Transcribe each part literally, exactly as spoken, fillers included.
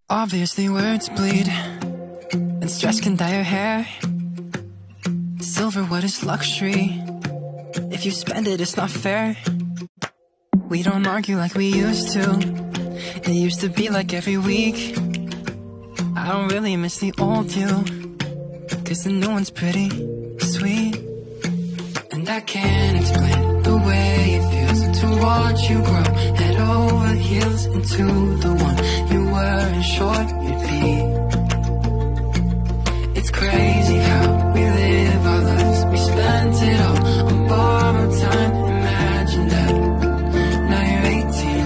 Obviously words bleed, and stress can dye your hair. Silver, what is luxury? If you spend it, it's not fair. We don't argue like we used to. It used to be like every week. I don't really miss the old you, cause the new one's pretty sweet. And I can't explain the way it feels to watch you grow head over heels into the one you weren't sure you'd be. It's crazy how we live our lives. We spent it all on borrowed time. Imagine that, now you're eighteen.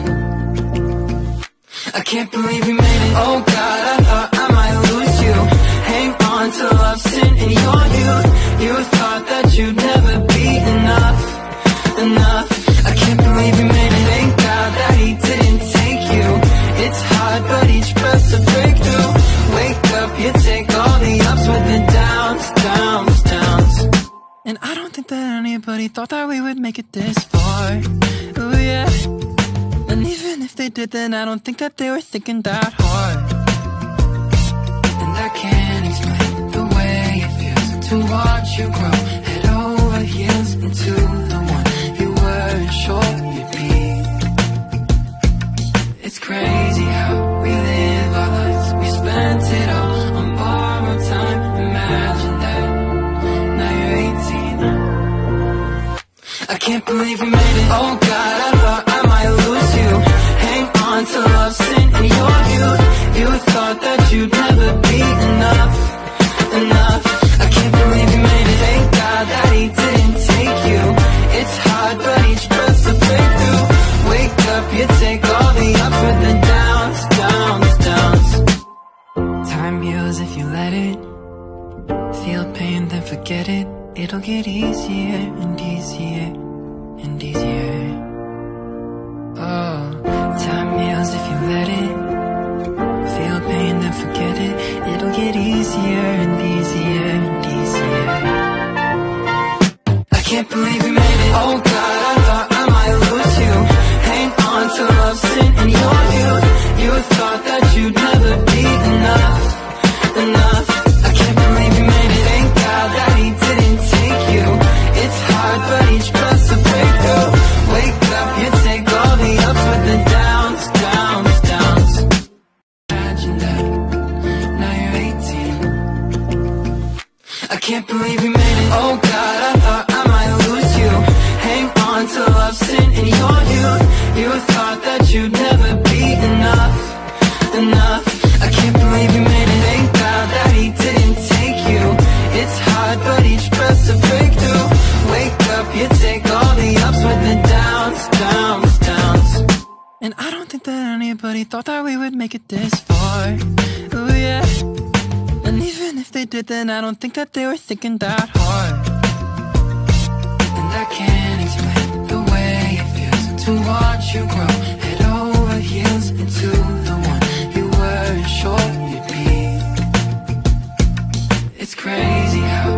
I can't believe we made it. Oh God, I thought I might lose you. Hang on to love, sin in your youth. You thought that you'd never be enough, enough. I can't believe we made it. Thank God that he didn't take you. It's hard, but each breath's a breakthrough. Wake up, you take all the ups with the downs, downs, downs. And I don't think that anybody thought that we would make it this far. Oh yeah. And even if they did, then I don't think that they were thinking that hard. And I can't explain the way it feels to watch you grow head over heels into the one you weren't sure you'd be. It's crazy how we live our lives. We spent it all on borrowed time. Imagine that, now you're eighteen. I can't believe we made it. Oh God, I thought I might lose you. Hang on to love, sin in your youth. You thought that you'd never be enough, enough. I can't believe we made it. Thank God that he didn't take you. It's hard, but each breath's a breakthrough. Wake up, you take all the ups with the downs, downs, downs. Time heals if you let it. Feel pain, then forget it. It'll get easier and easier and easier. Oh, time heals if you let it. Feel pain, then forget it. It'll get easier and easier and easier. I can't believe we made it. Oh God, I thought I might lose you. Hang on to love, sin in your youth. You thought that you'd never be enough, enough. I can't believe we made it. Thank God that he didn't take you. It's hard, but each breath's a breakthrough. Wake up, you take all the ups with the downs, downs, downs. Imagine that, now you're eighteen. I can't believe we made it. Oh God, I thought I might lose you. Hang on to love, sin in your youth. You thought that you'd never be enough, enough. I can't believe we made it. Thank God that he didn't take you. It's hard, but each breath's a breakthrough. Wake up, you take all the ups with the downs, downs, downs. And I don't think that anybody thought that we would make it this far. Oh yeah. And even if they did, then I don't think that they were thinking that hard. And I can't explain the way it feels to watch you grow head over heels into the one you weren't sure you'd be. It's crazy how